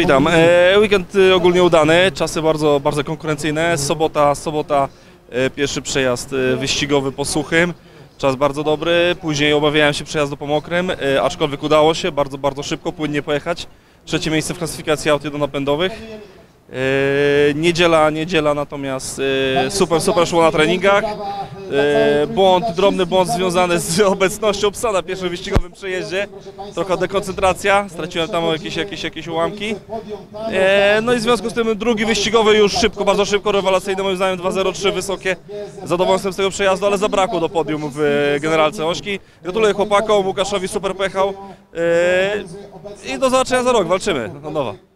Witam. Weekend ogólnie udany, czasy bardzo konkurencyjne. Sobota, pierwszy przejazd wyścigowy po Suchym. Czas bardzo dobry, później obawiałem się przejazdu po Mokrym, aczkolwiek udało się bardzo szybko, płynnie pojechać. Trzecie miejsce w klasyfikacji aut jednonapędowych. Niedziela natomiast super szło na treningach. Drobny błąd związany z obecnością psa na pierwszym wyścigowym przejeździe. Trochę dekoncentracja, straciłem tam jakieś ułamki. No i w związku z tym drugi wyścigowy już bardzo szybko, rewelacyjny moim zdaniem 2.03 wysokie. Zadowolony jestem z tego przejazdu, ale zabrakło do podium w generalce Ośki. Gratuluję chłopakom, Łukaszowi super pojechał i do zobaczenia za rok, walczymy, no nowa.